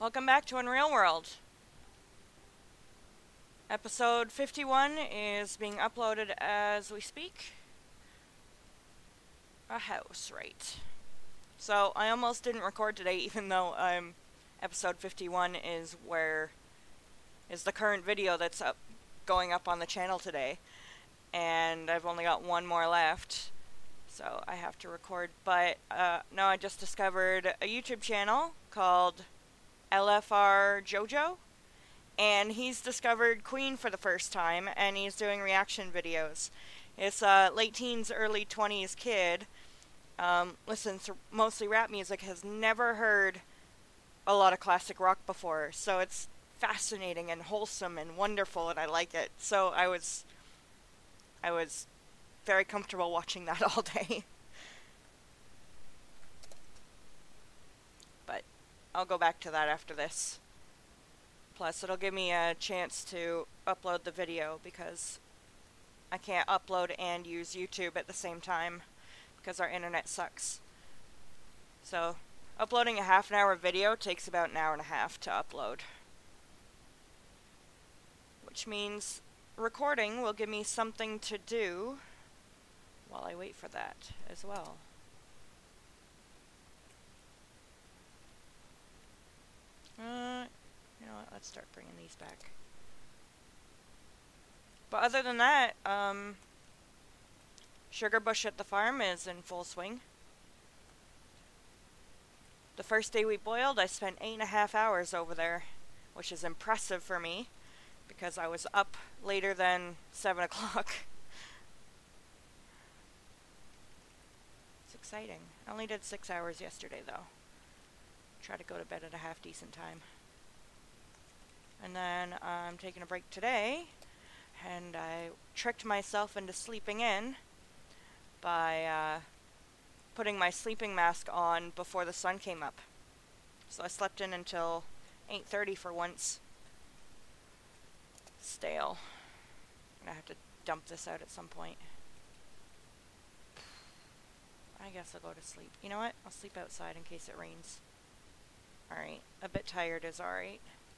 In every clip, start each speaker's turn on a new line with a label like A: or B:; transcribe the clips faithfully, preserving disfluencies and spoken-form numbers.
A: Welcome back to Unreal World. Episode fifty-one is being uploaded as we speak. A house, right. So, I almost didn't record today, even though um, episode fifty-one is where is the current video that's up, going up on the channel today. And I've only got one more left, so I have to record. But uh, no, I just discovered a YouTube channel called L F R Jojo, and he's discovered Queen for the first time, and he's doing reaction videos. It's a late teens, early twenties kid, um, listens to mostly rap music, has never heard a lot of classic rock before, so it's fascinating and wholesome and wonderful, and I like it. So I was, I was very comfortable watching that all day. But I'll go back to that after this. Plus, it'll give me a chance to upload the video because I can't upload and use YouTube at the same time because our internet sucks. So, uploading a half an hour video takes about an hour and a half to upload. Which means recording will give me something to do while I wait for that as well. Uh, you know what, let's start bringing these back. But other than that, um, sugar bush at the farm is in full swing. The first day we boiled, I spent eight and a half hours over there, which is impressive for me, because I was up later than seven o'clock. It's exciting. I only did six hours yesterday, though. Try to go to bed at a half-decent time. And then I'm taking a break today, and I tricked myself into sleeping in by uh, putting my sleeping mask on before the sun came up. So I slept in until eight thirty for once. Stale. I'm gonna have to dump this out at some point. I guess I'll go to sleep. You know what? I'll sleep outside in case it rains. Alright. A bit tired is alright.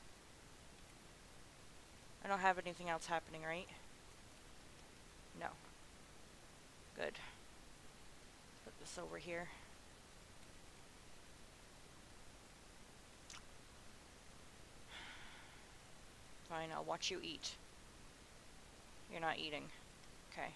A: I don't have anything else happening, right? No. Good. Put this over here. Fine, I'll watch you eat. You're not eating. Okay.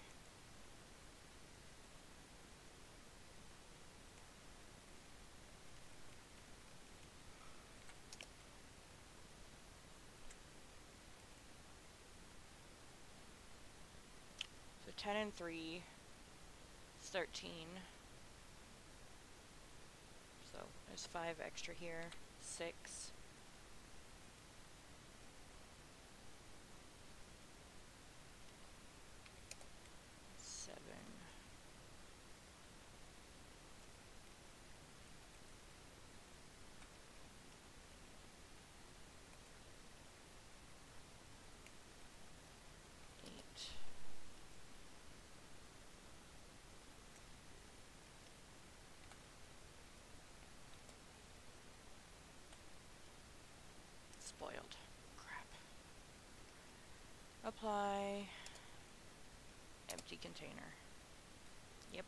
A: So ten and three is thirteen. So there's five extra here. Six. Spoiled. Crap. Apply. Empty container. Yep.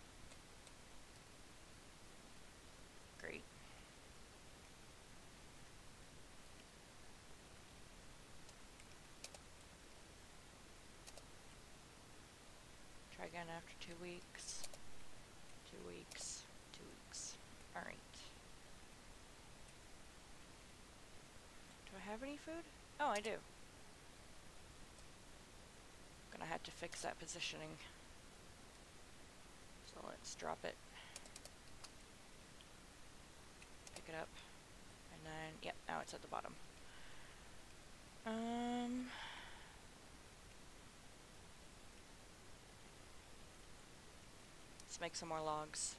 A: Great. Try again after two weeks. Two weeks. Two weeks. Alright. Do I have any food? Oh, I do. Gonna have to fix that positioning. So let's drop it. Pick it up. And then, yep, now it's at the bottom. Um... Let's make some more logs.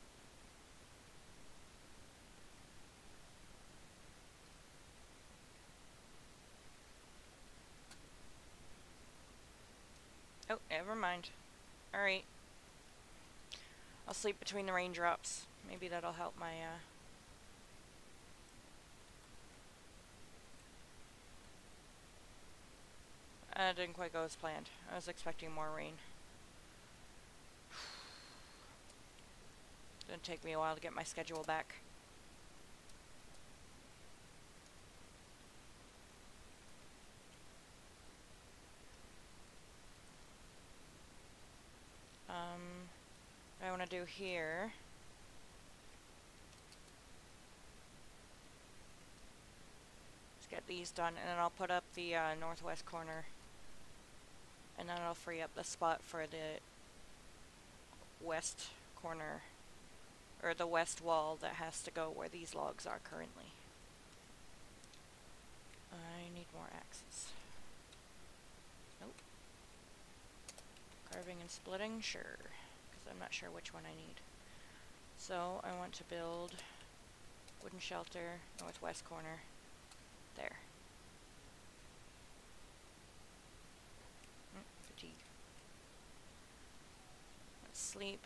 A: Oh, never mind. Alright. I'll sleep between the raindrops. Maybe that'll help my, uh... that didn't quite go as planned. I was expecting more rain. It's gonna take me a while to get my schedule back. Um, what I want to do here is get these done, and then I'll put up the uh, northwest corner, and then I'll free up the spot for the west corner, or the west wall that has to go where these logs are currently. I need more axes. Nope. Carving and splitting, sure, because I'm not sure which one I need. So I want to build wooden shelter, northwest corner, there. Mm, fatigue. Let's sleep.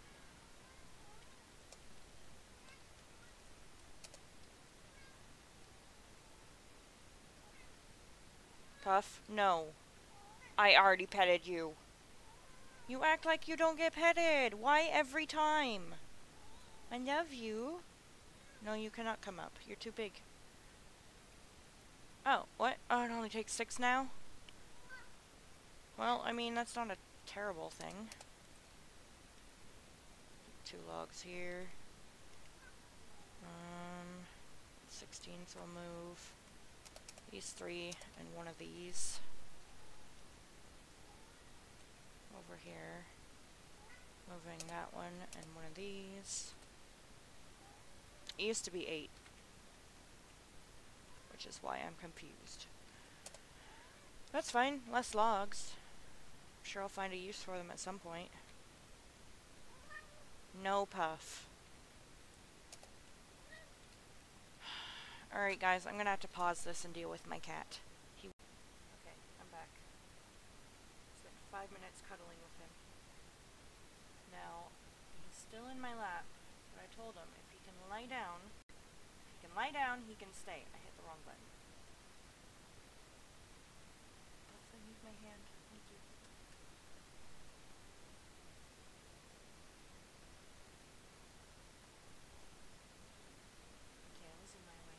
A: Puff, no. I already petted you. You act like you don't get petted. Why every time? I love you. No, you cannot come up. You're too big. Oh, what? Oh, it only takes six now? Well, I mean, that's not a terrible thing. Two logs here. Um, sixteenth will move these three and one of these over here. Moving that one and one of these. It used to be eight, which is why I'm confused. That's fine, less logs. I'm sure I'll find a use for them at some point. No, Puff. Alright guys, I'm gonna have to pause this and deal with my cat. He okay, I'm back. Spent five minutes cuddling with him. Now, he's still in my lap, but I told him if he can lie down, if he can lie down, he can stay. I hit the wrong button. Puff, I need my hand. Thank you. Tail's in my way.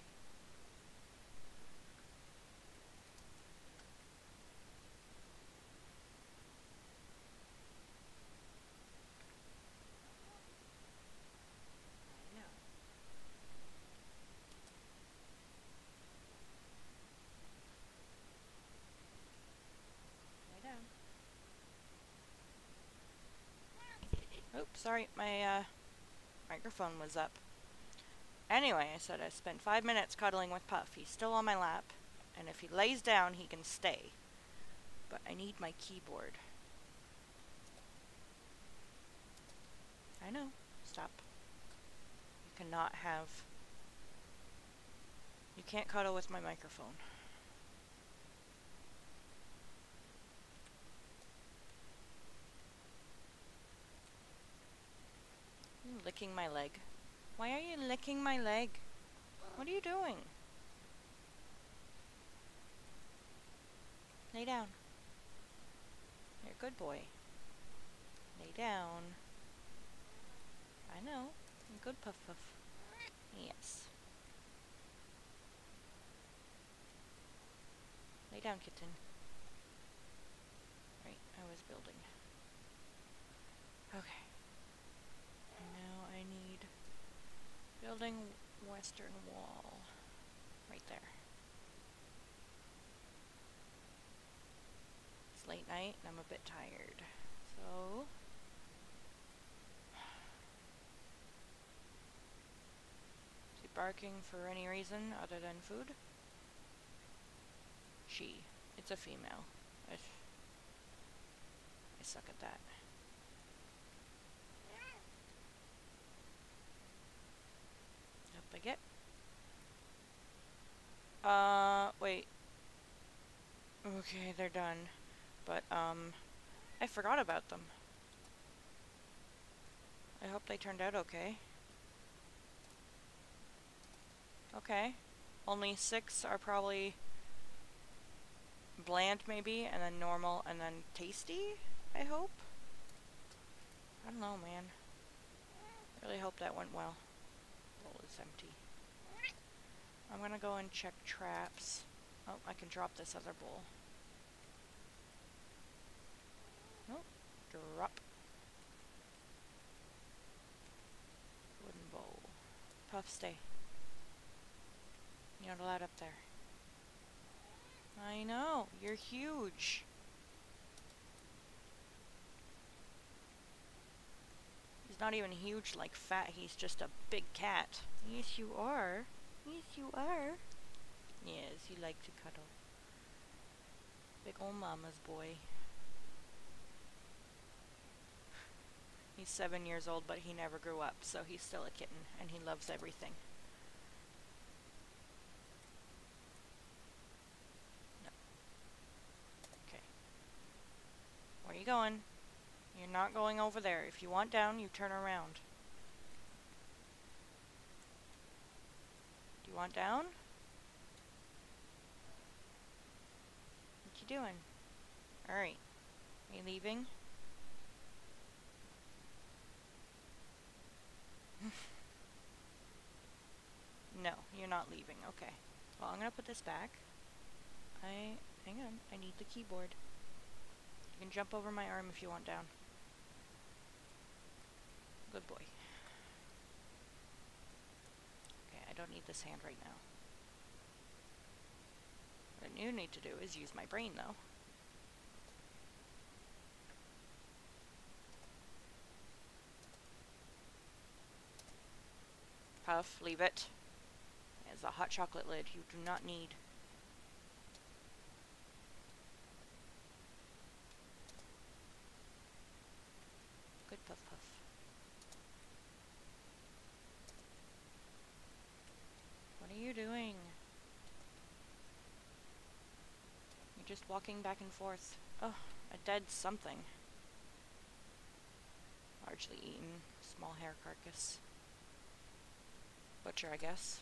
A: I know. Lie down. Oops, sorry, my uh, microphone was up. Anyway, I said I spent five minutes cuddling with Puff. He's still on my lap, and if he lays down, he can stay. But I need my keyboard. I know. Stop. You cannot have... You can't cuddle with my microphone. You're licking my leg. Why are you licking my leg? What are you doing? Lay down. You're a good boy. Lay down. I know. Good, Puff Puff. Yes. Lay down, kitten. Right, I was building. Okay. And now I need building western wall. Right there. It's late night and I'm a bit tired. So... Is he barking for any reason other than food? She. It's a female. I, I suck at that. Up I get. Uh, wait. Okay, they're done. But, um, I forgot about them. I hope they turned out okay. Okay. Only six are probably bland maybe, and then normal, and then tasty, I hope? I don't know, man. Really hope that went well. Bowl is empty. I'm gonna go and check traps. Oh, I can drop this other bowl. Nope. Drop. Wooden bowl. Puff, stay. You're not allowed up there. I know. You're huge. He's not even huge like fat. He's just a big cat. Yes, you are. Yes, you are. Yes, you like to cuddle. Big ol' mama's boy. He's seven years old, but he never grew up, so he's still a kitten, and he loves everything. No. Okay. Where are you going? You're not going over there. If you want down, you turn around. Do you want down? What you doing? Alright. Are you leaving? No, you're not leaving. Okay. Well, I'm gonna put this back. I... Hang on. I need the keyboard. You can jump over my arm if you want down. Good boy. Okay, I don't need this hand right now. What I do need to do is use my brain, though. Puff, leave it. It's a hot chocolate lid you do not need. Good Puff Puff. What are you doing? You're just walking back and forth. Oh, a dead something. Largely eaten. Small hair carcass. Butcher, I guess.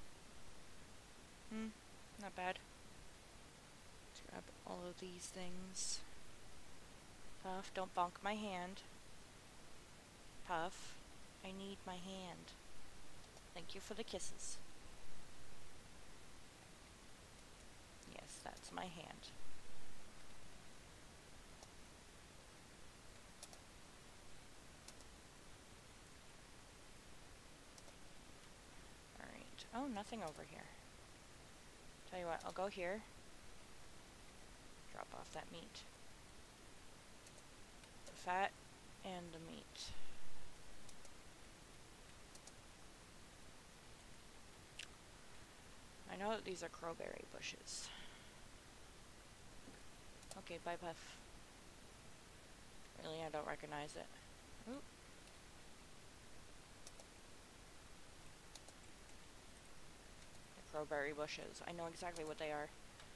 A: Hmm, not bad. Let's grab all of these things. Puff, don't bonk my hand. Puff, I need my hand. Thank you for the kisses. Yes, that's my hand. Alright. Oh, nothing over here. Tell you what, I'll go here. Drop off that meat. The fat and the meat. I know that these are crowberry bushes. Okay, bye Puff. Really, I don't recognize it. Ooh. The crowberry bushes. I know exactly what they are.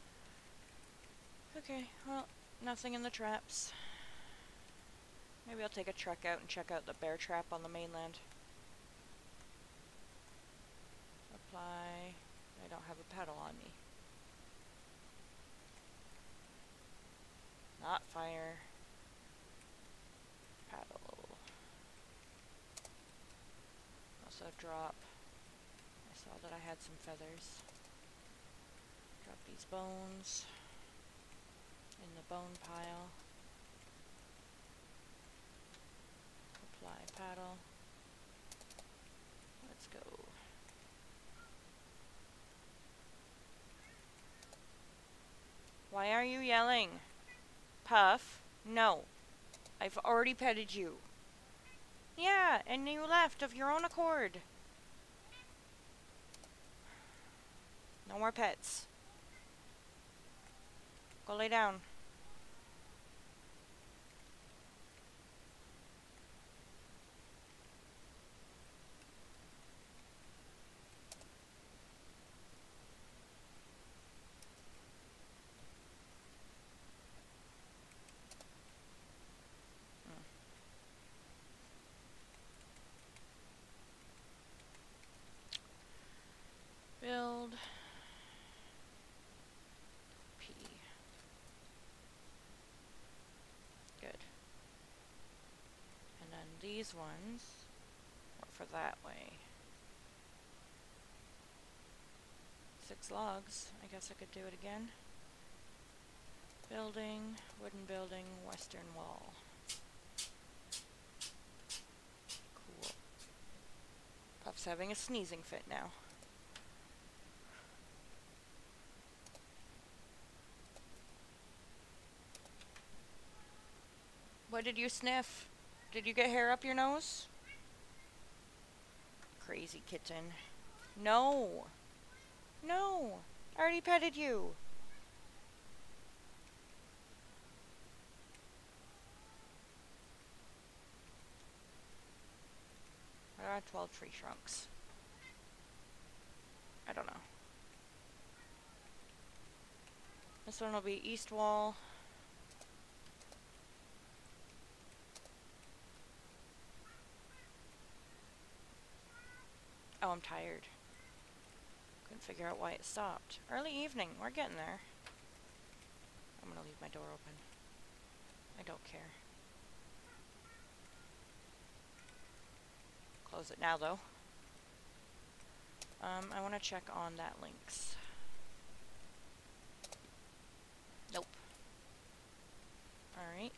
A: Okay, well, nothing in the traps. Maybe I'll take a trek out and check out the bear trap on the mainland. Apply. I don't have a paddle on me. Not fire. Paddle. Also drop. I saw that I had some feathers. Drop these bones in the bone pile. Apply paddle. Let's go. Why are you yelling? Puff, no. I've already petted you. Yeah, and you left of your own accord. No more pets. Go lay down. Build. P. these ones, or for that way. Six logs. I guess I could do it again. Building, wooden building, western wall. Cool. Puff's having a sneezing fit now. What did you sniff? Did you get hair up your nose? Crazy kitten. No! No! I already petted you! There are twelve tree trunks. I don't know. This one will be east wall. Oh, I'm tired. Couldn't figure out why it stopped. Early evening. We're getting there. I'm gonna leave my door open. I don't care. Close it now, though. Um, I want to check on that links. Nope. Alright.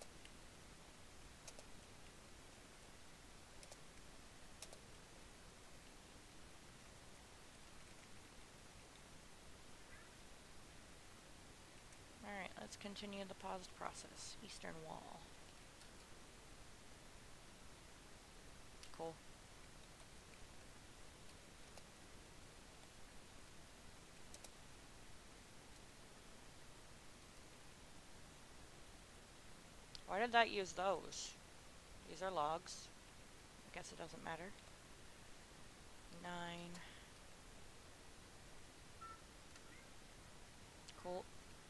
A: Alright, let's continue the paused process. Eastern wall. Cool. Why did that use those? These are logs. I guess it doesn't matter. Nine. Cool.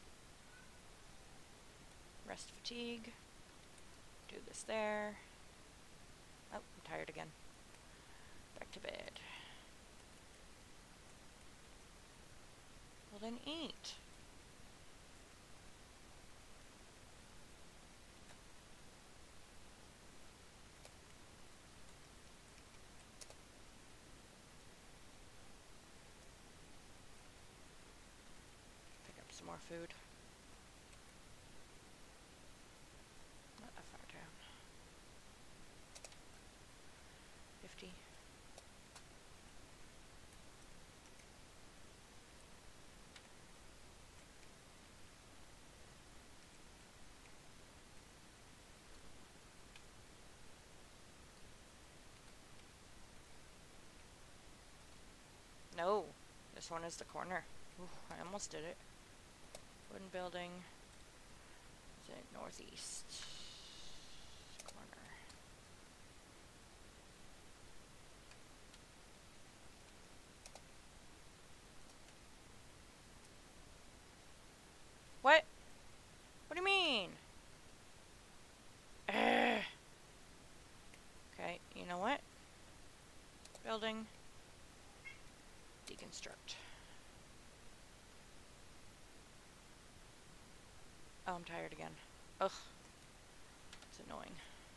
A: Rest fatigue. Do this there. Oh, I'm tired again. Back to bed. Well then eat. Pick up some more food. Not that far down. Fifty. No, this one is the corner. Ooh, I almost did it. Wooden building. Is it northeast corner? What? What do you mean? Ugh. Okay, you know what? Building. Deconstruct. Oh, I'm tired again. Ugh. It's annoying.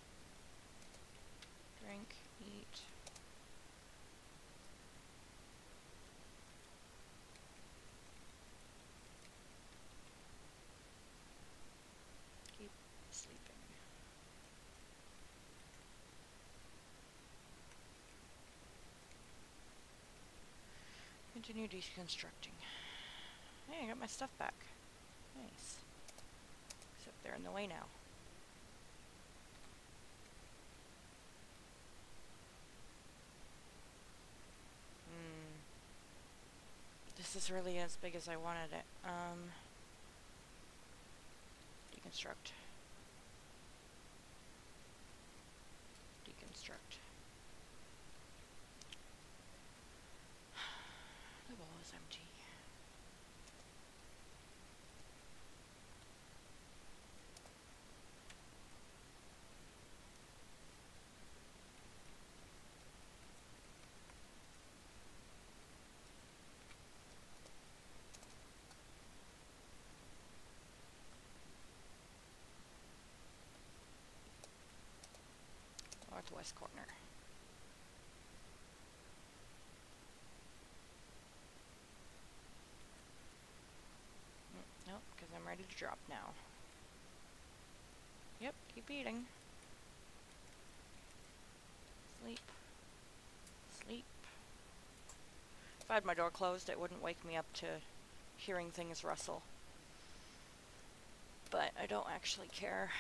A: Drink, eat. Keep sleeping. Continue deconstructing. Hey, I got my stuff back. Nice. Except they're in the way now. Hmm. This is really as big as I wanted it. Um. Deconstruct. Deconstruct. The wall is empty. this corner. Nope, because I'm ready to drop now. Yep, keep eating. Sleep. Sleep. If I had my door closed, it wouldn't wake me up to hearing things rustle. But I don't actually care.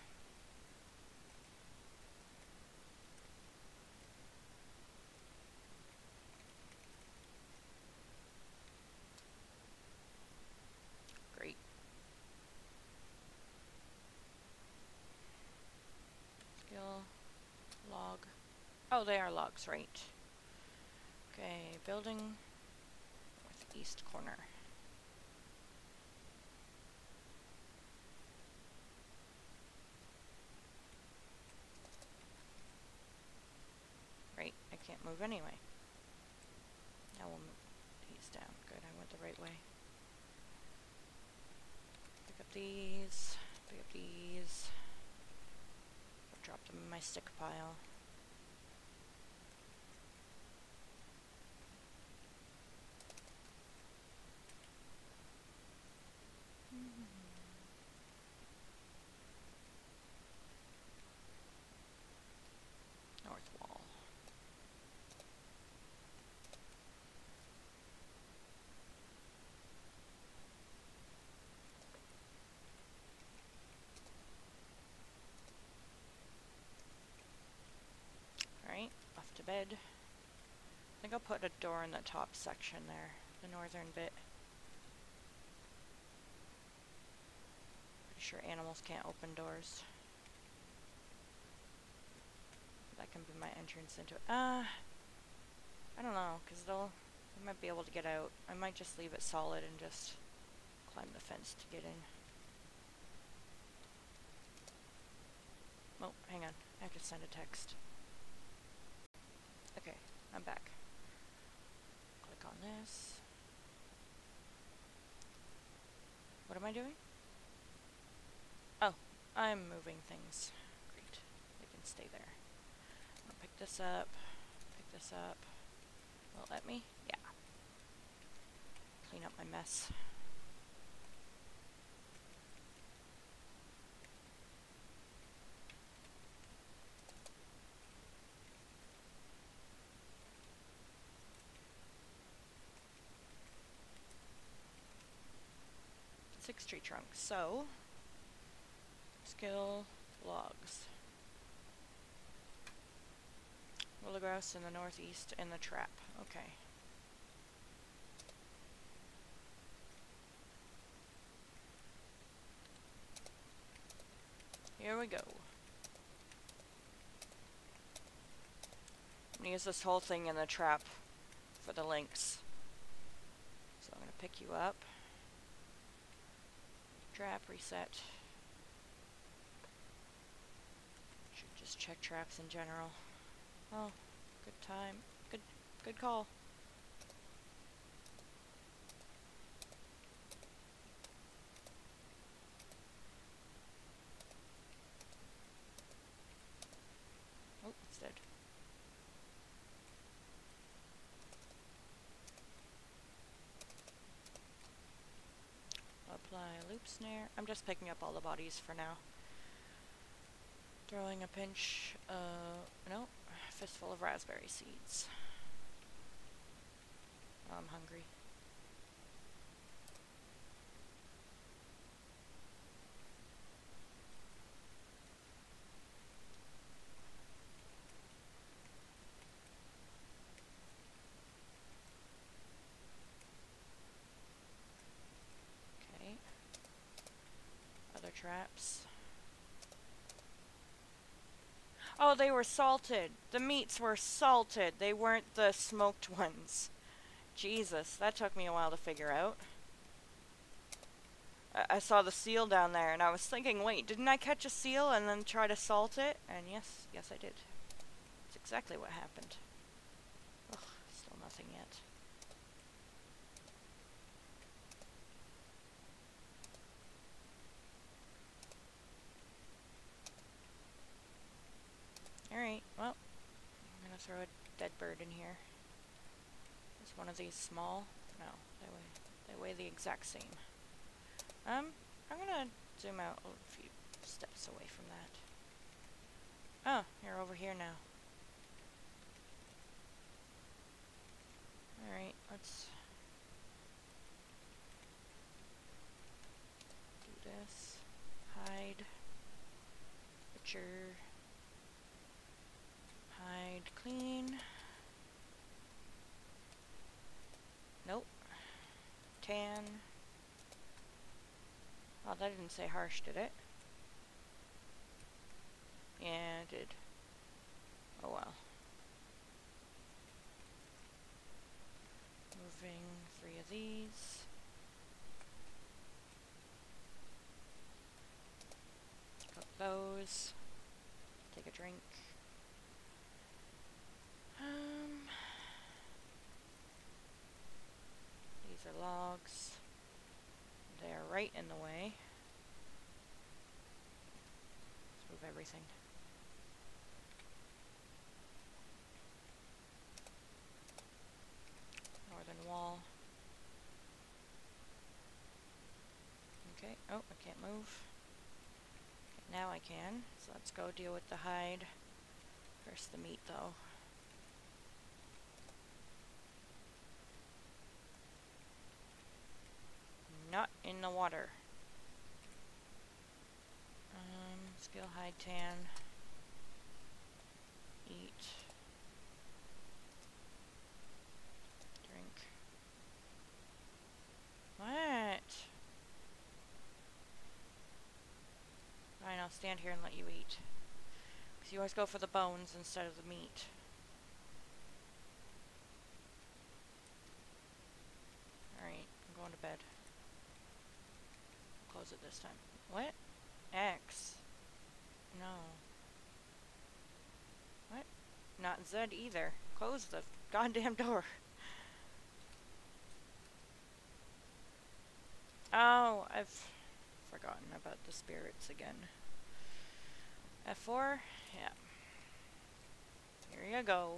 A: Great. Skill. Log. Oh, they are logs, right. Okay, building northeast corner. Right, I can't move anyway. Now we'll move these down. Good, I went the right way. Pick up these, pick up these. I'll drop them in my stick pile. North wall. Alright, off to bed. I think I'll put a door in the top section there, the northern bit. Pretty sure animals can't open doors. That can be my entrance into it. Uh, I don't know, because they'll, they might be able to get out. I might just leave it solid and just climb the fence to get in. Oh, hang on. I have to send a text. Okay, I'm back. Click on this. What am I doing? Oh, I'm moving things. Great. They can stay there. I'll pick this up. Pick this up. Will it let me? Yeah. Clean up my mess. Six tree trunks. So, skill logs. Willow grouse in the northeast in the trap. Okay. Here we go. I'm gonna use this whole thing in the trap for the lynx. So I'm gonna pick you up. Trap, reset. Should just check traps in general. Oh, good time. Good, good call. Oh, it's dead. Apply loop snare. I'm just picking up all the bodies for now. Throwing a pinch, uh, no, fistful of raspberry seeds. Oh, I'm hungry. Okay. Other traps. Oh, they were salted. The meats were salted. They weren't the smoked ones. Jesus, that took me a while to figure out. I, I saw the seal down there, and I was thinking, wait, didn't I catch a seal and then try to salt it? And yes, yes I did. That's exactly what happened. Ugh, still nothing yet. Alright, well, dead bird in here. Is one of these small? No, they weigh, they weigh the exact same. Um, I'm gonna zoom out a few steps away from that. Oh, you're over here now. Alright, let's do this. Hide. Butcher. Hide. Clean. Nope. Tan. Oh, that didn't say harsh, did it? Yeah, it did. Oh well. Moving three of these. Cook those. Take a drink. Um, these are logs. They are right in the way. Let's move everything. Northern wall. Okay, oh, I can't move. Okay, now I can, so let's go deal with the hide. First the meat, though. Not in the water. Um, skill hide tan. Eat. Drink. What? Fine, I'll stand here and let you eat. Because you always go for the bones instead of the meat. Alright, I'm going to bed. Close it this time. What? X. No. What? Not Z either. Close the goddamn door. Oh, I've forgotten about the spirits again. F four? Yeah. Here you go.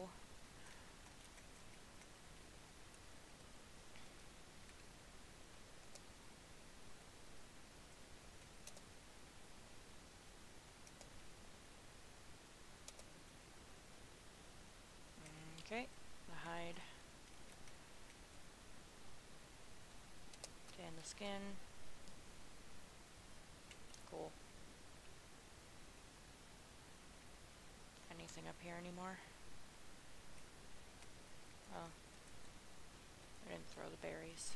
A: Okay, the hide. Tan the skin. Cool. Anything up here anymore? Oh. I didn't throw the berries.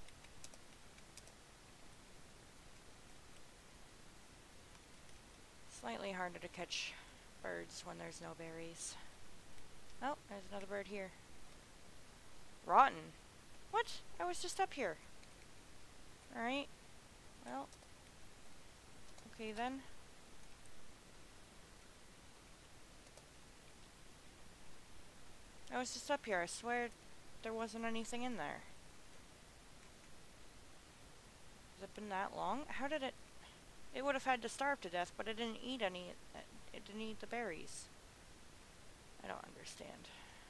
A: Slightly harder to catch birds when there's no berries. Oh, there's another bird here. Rotten. What? I was just up here. Alright. Well. Okay then. I was just up here. I swear there wasn't anything in there. Has it been that long? How did it... It would have had to starve to death, but it didn't eat any... It didn't eat the berries. I don't understand.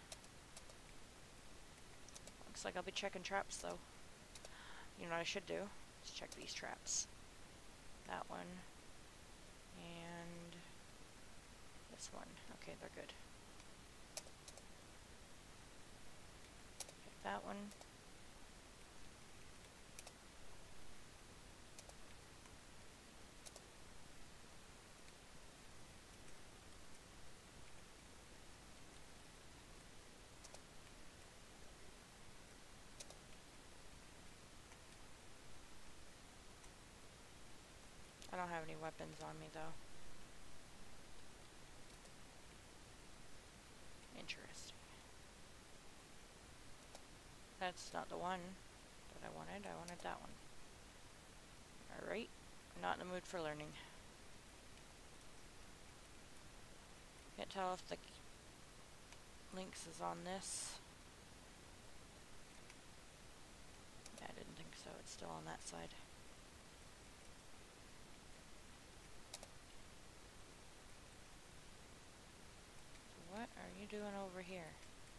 A: Looks like I'll be checking traps, though. You know what I should do? Let's check these traps. That one. And... this one. Okay, they're good. Check that one. I don't have any weapons on me, though. Interesting. That's not the one that I wanted. I wanted that one. Alright. I'm not in the mood for learning. Can't tell if the links is on this. Yeah, I didn't think so. It's still on that side. What are you doing over here?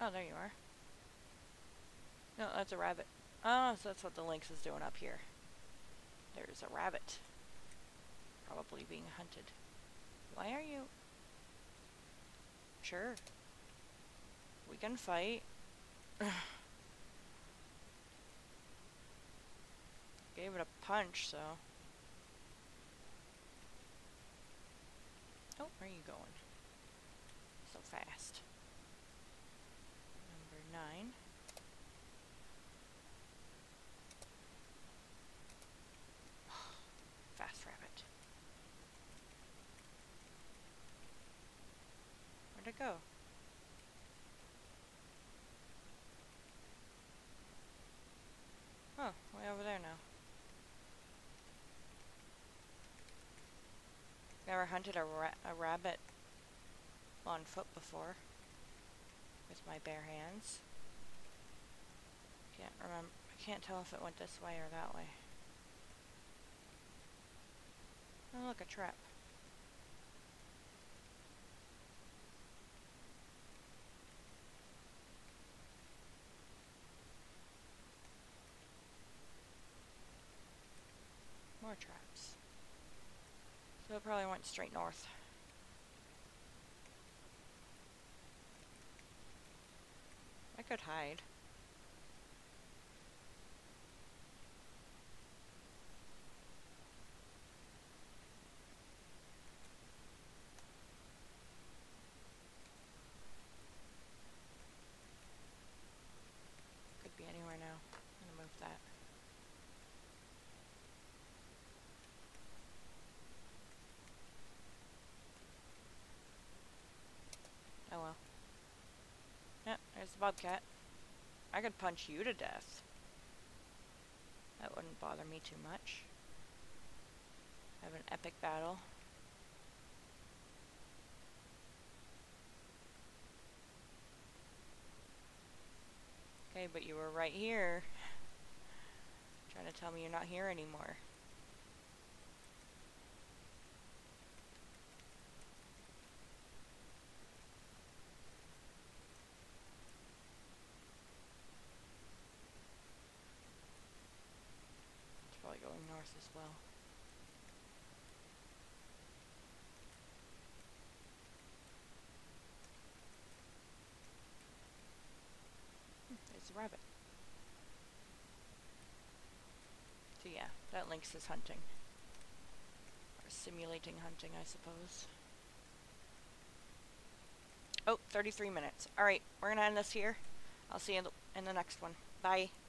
A: Oh, there you are. No, that's a rabbit. Oh, so that's what the lynx is doing up here. There's a rabbit. Probably being hunted. Why are you... Sure. We can fight. Gave it a punch, so... Oh, where are you going? So fast. Number nine. Fast rabbit. Where'd it go? Oh, way over there now. Never hunted a, ra a rabbit on foot before with my bare hands. Can't remember. I can't tell if it went this way or that way. Oh, look, a trap. More traps. So it probably went straight north. I could hide. Could be anywhere now. I'm gonna move that. Oh well. Yeah, there's the bobcat. I could punch you to death. That wouldn't bother me too much. Have an epic battle. Okay, but you were right here. Trying to tell me you're not here anymore. It's probably going north as well. There's the rabbit. So yeah, that lynx is hunting. Or simulating hunting, I suppose. Oh, thirty-three minutes. Alright, we're gonna end this here. I'll see you in the, in the next one. Bye.